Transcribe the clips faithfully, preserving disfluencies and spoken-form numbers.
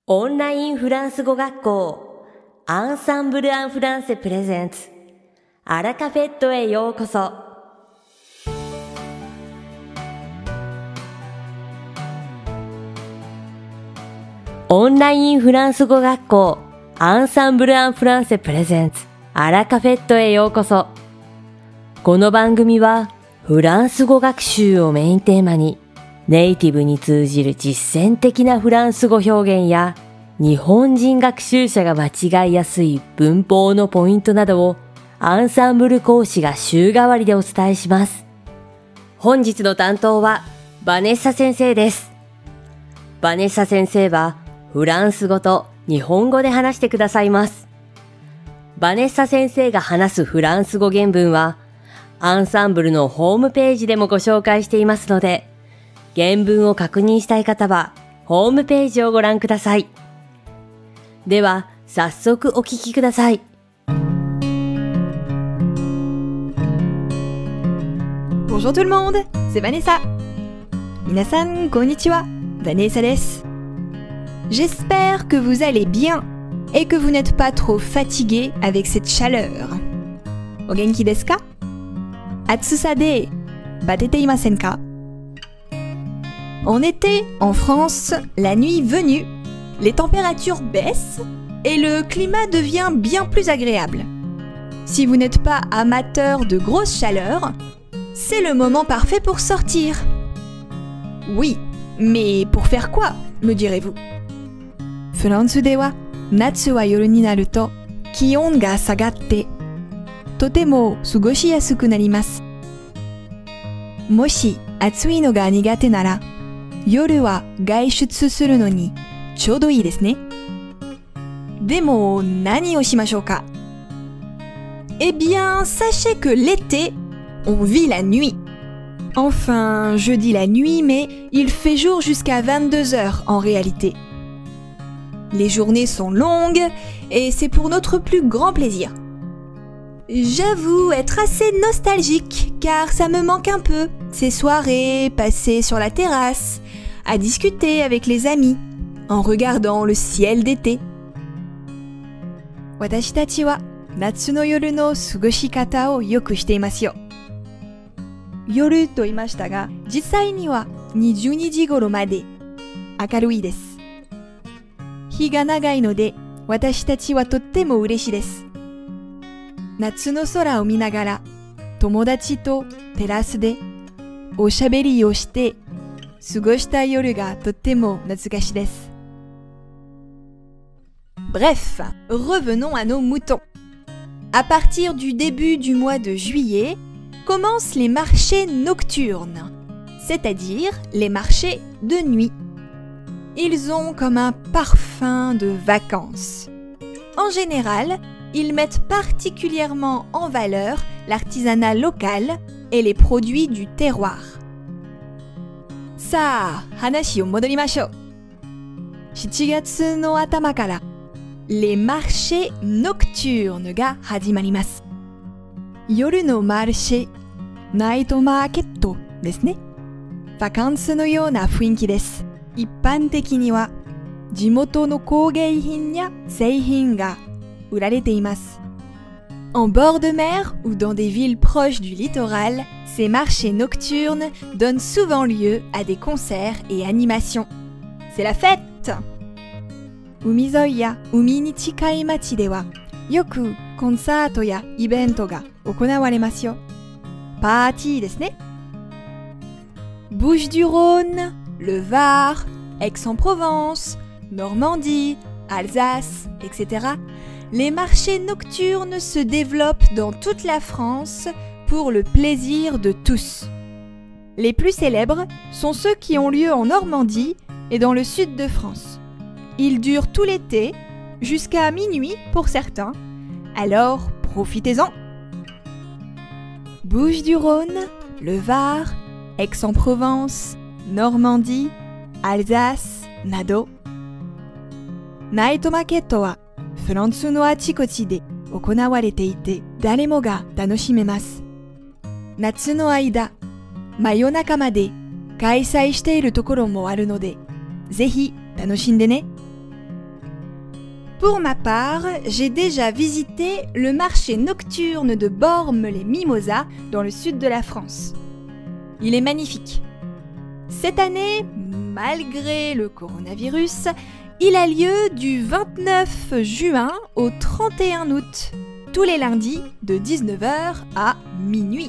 オンラインフランス語学校アンサンブル・アン・フランセプレゼンツアラカフェットへようこそ。オンラインフランス語学校アンサンブル・アン・フランセプレゼンツアラカフェットへようこそ。この番組はフランス語学習をメインテーマにネイティブに通じる実践的なフランス語表現や日本人学習者が間違いやすい文法のポイントなどをアンサンブル講師が週替わりでお伝えします。本日の担当はバネッサ先生です。バネッサ先生はフランス語と日本語で話してくださいます。バネッサ先生が話すフランス語原文はアンサンブルのホームページでもご紹介していますので、原文を確認したい方はホームページをご覧ください。では早速お聞きください。 Bonjour tout le monde, c'est Vanessa. 皆さんこんにちは、Vanessa です。J'espère que vous allez bien et que vous n'êtes pas trop fatigué avec cette chaleur. お元気ですか？暑さでバテていませんか？En été, en France, la nuit venue, les températures baissent et le climat devient bien plus agréable. Si vous n'êtes pas amateur de grosse chaleur, c'est le moment parfait pour sortir. Oui, mais pour faire quoi, me direz-vous? フランスでは夏は夜になると気温が下がってとても過ごしやすくなります。もし暑いのが苦手なら夜は外出するのにちょうどいいですね。でも何をしましょうか？ Eh bien, sachez que l'été, on vit la nuit. Enfin, je dis la nuit, mais il fait jour jusqu'à vingt-deux heures en réalité. Les journées sont longues et c'est pour notre plus grand plaisir. J'avoue être assez nostalgique car ça me manque un peu, ces soirées passées sur la terrasse, à discuter avec les amis, en regardant le ciel d'été. 私たちは夏の夜の過ごし方をよくしていますよ。夜と言いましたが、実際にはにじゅうにじ頃まで明るいです。日が長いので私たちはとっても嬉しいです。夏の空を見ながら友達とテラスでおしゃべりをして過ごした夜がとっても懐かしいです。Bref, revenons à nos moutons. À partir du début du mois de juillet, commencent les marchés nocturnes, c'est-à-dire les marchés de nuit. Ils ont comme un parfum de vacances. En général, ils mettent particulièrement en valeur l'artisanat local et les produits du terroir. さあ、話を戻りましょう。しちがつの頭から、les marchés nocturnes が始まります。夜のマルシェ、ナイトマーケットですね。バカンスのような雰囲気です。一般的には、地元の工芸品や製品が売られています。En bord de mer ou dans des villes proches du littoral, ces marchés nocturnes donnent souvent lieu à des concerts et animations. C'est la fête! 海沿いや海に近い町では、よくコンサートやイベントが行われますよ。パーティーですね。Bouches-du-Rhône, le Var, Aix-en-Provence, Normandie, Alsace, et cetera.Les marchés nocturnes se développent dans toute la France pour le plaisir de tous. Les plus célèbres sont ceux qui ont lieu en Normandie et dans le sud de France. Ils durent tout l'été, jusqu'à minuit pour certains, alors profitez-en. Bouches-du-Rhône, le Var, Aix-en-Provence, Normandie, Alsace, Nado. Night Market はフランスのあちこちで行われていて誰もが楽しめます。夏の間、真夜中まで開催しているところもあるので、ぜひ楽しんでね。 Pour ma part, j'ai déjà visité le marché nocturne de Bormes-les-Mimosas dans le sud de la France. Il est magnifique. Cette année, malgré le coronavirus, il a lieu du vingt-neuf juin au trente et un août, tous les lundis de dix-neuf heures à minuit.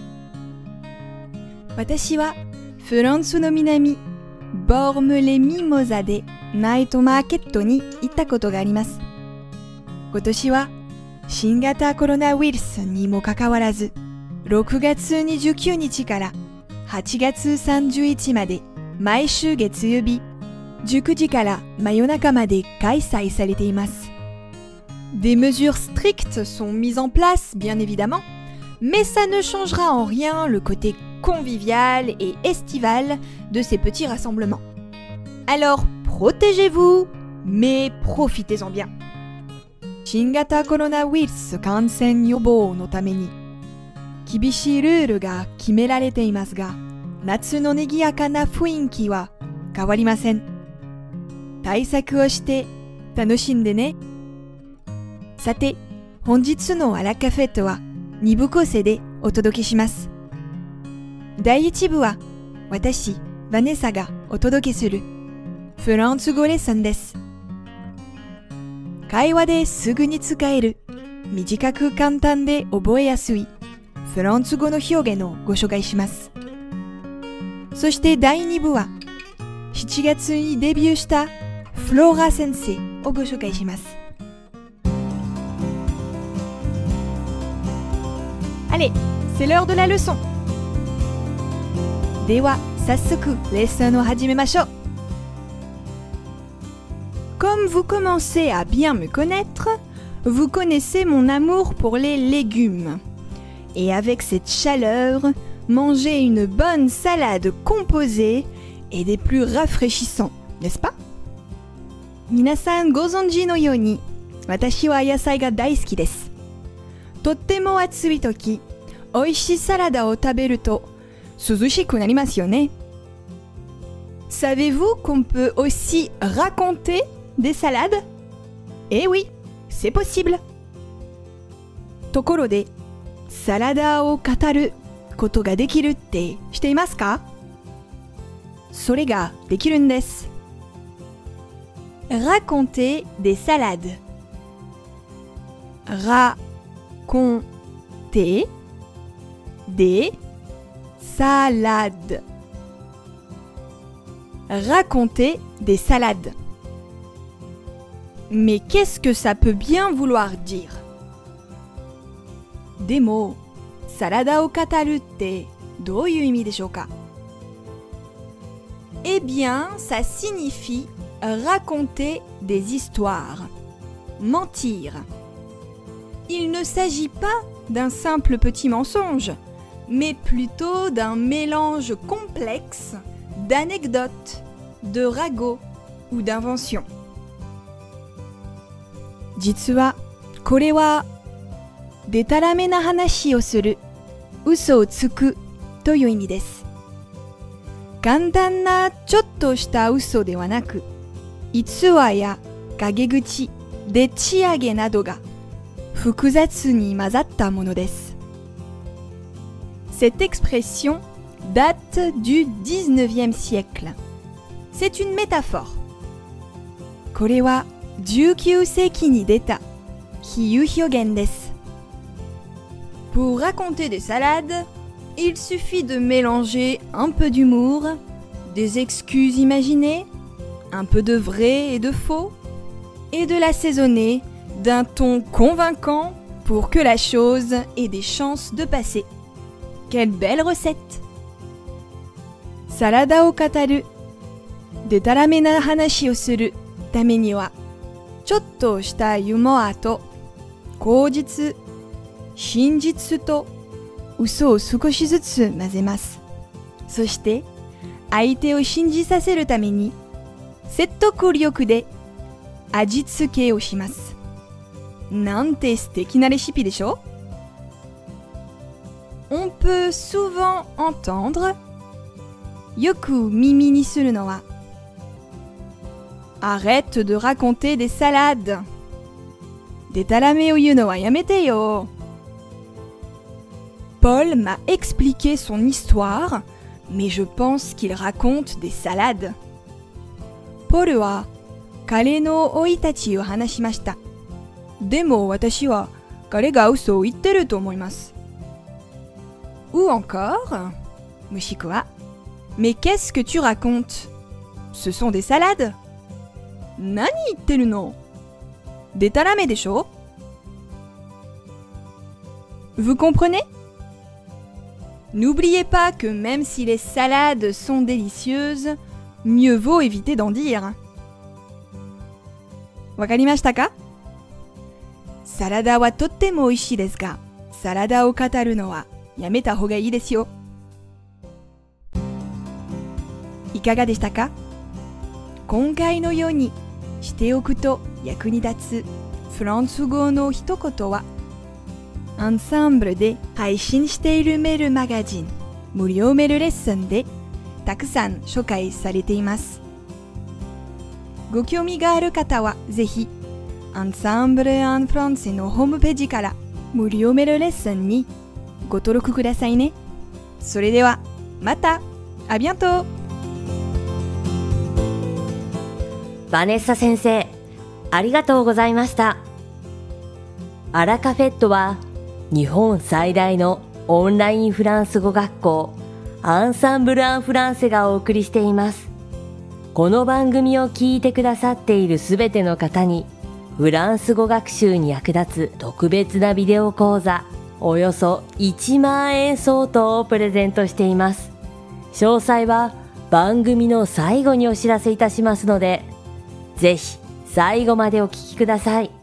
Watashi wa Furansu no Minami, Bormes-les-Mimosas de Night Market ni itta koto ga arimasu. Kotoshi wa shingata coronavirus ni mo kakawarazu,ろくがつにじゅうくにちからはちがつさんじゅういちまで毎週月曜日じゅうくじから真夜中まで開催されています。Des mesures strictes sont mises en place, bien évidemment, mais ça ne changera en rien le côté convivial et estival de ces petits rassemblements. Alors, protégez-vous, mais profitez-en bien. Shingata coronavirus kansen yobo no tame ni kibishii ruuru ga kimerarete imasu ga, natsu no negiyaka na fuinki wa kawarimasen. Taisaku o shite tanoshinde ne. Sate, honjitsu no Araka-fête wa ni bu kosei de otodoke shimasu. Dai ichi bu wa watashi, Vanessa ga otodoke suru Furansu go lesson desu. Kaiwa de sugu ni tsukaeru, mijikaku kantan de oboe yasui Furansu go no hyogen o go shoukai shimasu. Soshite dai ni bu waしちがつにデビューしたフローラ先生をご紹介します。Allez, c'est l'heure de la leçon. では、早速、レッスンを始めましょう。Comme vous commencez à bien me connaître, vous connaissez mon amour pour les légumes. Et avec cette chaleur, manger une bonne salade composée est des plus rafraîchissants, n'est-ce pas? Minasan gozonji no you ni, watashi wa yasai ga daisuki desu. Tottemo atsui toki, oishii salada o taberu to suzushiku narimasu yo ne. Savez-vous qu'on peut aussi raconter des salades? Eh oui, c'est possible. Tokoro de, salada o kataru koto ga dekiru tte shite imasu ka? それができるんです。Raconter des salades. Raconter des salades. Raconter des salades. Mais qu'est-ce que ça peut bien vouloir dire? Demo, salada o kataru tte dou you imi deshou ka? Eh bien, ça signifie raconter des histoires, mentir. Il ne s'agit pas d'un simple petit mensonge, mais plutôt d'un mélange complexe d'anecdotes, de ragots ou d'inventions. Jitsu wa, kore wa, detarame na hanashi o suru, uso o tsuku to you imi desu. 簡単なちょっとした嘘ではなく、逸話や陰口、でっち上げなどが複雑に混ざったものです。Cette expression date du dix-neuvième siècle. C'est une métaphore. これはじゅうきゅう世紀に出た比喩表現です。Pour raconter des salades, il suffit de mélanger un peu d'humour, des excuses imaginées, un peu de vrai et de faux, et de l'assaisonner d'un ton convaincant pour que la chose ait des chances de passer. Quelle belle recette! Salada o kataru, detarame na hanashi o suru tame ni wa, chotto shita yumoa to, koujitsu, shinjitsu to, 嘘を少しずつ混ぜます。そして相手を信じさせるために説得力で味付けをします。なんて素敵なレシピでしょ? On peut souvent entendre よく耳にするのは Arrête de raconter des salades でたらめを言うのはやめてよ。Paul m'a expliqué son histoire, mais je pense qu'il raconte des salades. ポルは彼の生い立ちを話しました。でも私は彼が嘘を言ってると思います。Ou encore, もしくは Mais qu'est-ce que tu racontes? Ce sont des salades. 何言ってるの？でたらめでしょ？ Vous comprenez? N'oubliez pas que même si les salades sont délicieuses, mieux vaut éviter d'en dire. わかりましたか？サラダはとっても美味しいですが、サラダを語るのはやめた方がいいですよ。いかがでしたか？今回のようにしておくと役に立つフランス語の一言は、アンサンブルで配信しているメールマガジン、無料メールレッスンでたくさん紹介されています。ご興味がある方はぜひ、アンサンブル・アン・フランセのホームページから無料メールレッスンにご登録くださいね。それでは、また、あビアント。 バネッサ先生、ありがとうございました。アラカフェットは日本最大のオンラインフランス語学校アンサンブル・アン・フランセがお送りしています。この番組を聞いてくださっているすべての方にフランス語学習に役立つ特別なビデオ講座およそいちまんえん相当をプレゼントしています。詳細は番組の最後にお知らせいたしますので、ぜひ最後までお聞きください。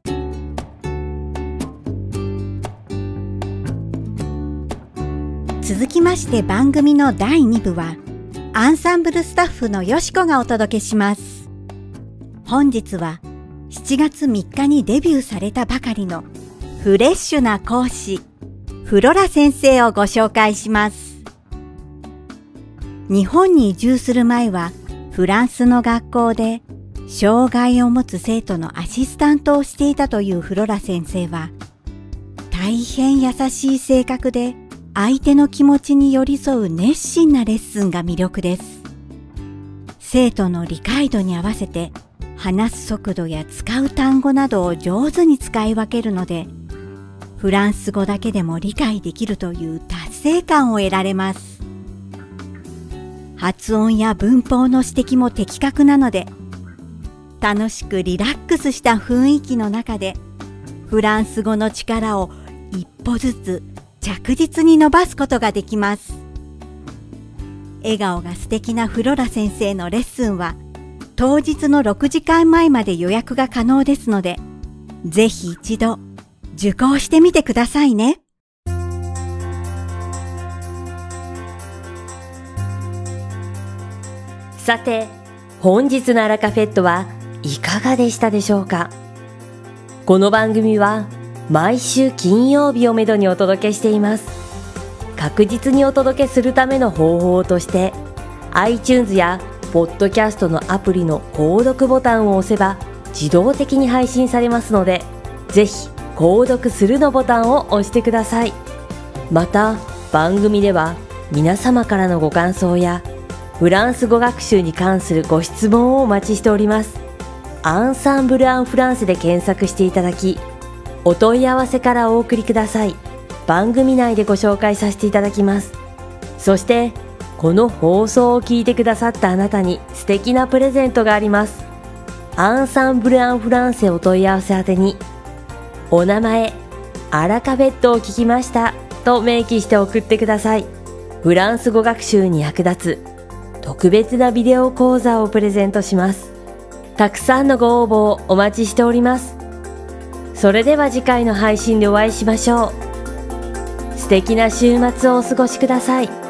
続きまして番組のだいに部はアンサンブルスタッフのよしこがお届けします。本日はしちがつみっかにデビューされたばかりのフレッシュな講師フロラ先生をご紹介します。日本に移住する前はフランスの学校で障害を持つ生徒のアシスタントをしていたというフロラ先生は、大変優しい性格で相手の気持ちに寄り添う熱心なレッスンが魅力です。生徒の理解度に合わせて話す速度や使う単語などを上手に使い分けるので、フランス語だけでも理解できるという達成感を得られます。発音や文法の指摘も的確なので、楽しくリラックスした雰囲気の中でフランス語の力を一歩ずつ着実に伸ばすことができます。笑顔が素敵なフロラ先生のレッスンは当日のろくじかんまえまで予約が可能ですので、ぜひ一度受講してみてくださいね。 さて、本日のアラカフェットはいかがでしたでしょうか。この番組は毎週金曜日をめどにお届けしています。確実にお届けするための方法として iTunes やポッドキャストのアプリの購読ボタンを押せば自動的に配信されますので、ぜひ購読するのボタンを押してください。また番組では皆様からのご感想やフランス語学習に関するご質問をお待ちしております。アンサンブル・アン・フランセで検索していただき、お問い合わせからお送りください。番組内でご紹介させていただきます。そしてこの放送を聞いてくださったあなたに素敵なプレゼントがあります。アンサンブル・アン・フランセお問い合わせ宛てに、お名前、アラカフェットを聞きましたと明記して送ってください。フランス語学習に役立つ特別なビデオ講座をプレゼントします。たくさんのご応募をお待ちしております。それでは次回の配信でお会いしましょう。素敵な週末をお過ごしください。